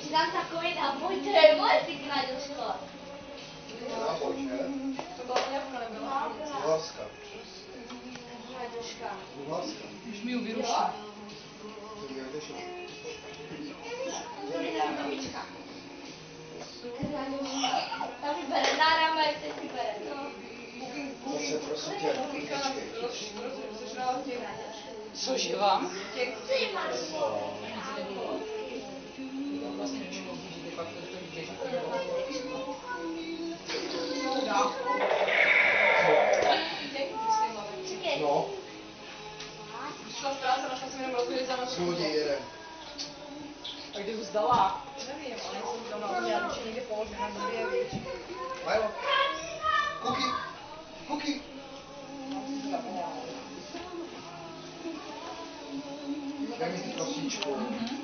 si dám takový náboj, to je moje ty knaďoško. Náboj, že? To byla jablka, nebyla? Bulharska. Knaďoška. Bulharska. Už mi ji vyruší. To je jak nešlo. To je mamička. Knaďoška. Ta mi bere náramé, teď mi bere to. Zase prosím tě, Rozežrala těch. Cože vám? Těch. Ty máš. Vlastně nevím, že de facto to víte, že to bylo. no, Přišla z práce, našla jsem jenom rozvědět za noc. zloděj jeden. A kde ho zdala? Nevím, ale jsem tam na já už někde položená, kdo je, víš. Milo. Kuky. Kuky. Dej mi ty kosíčku.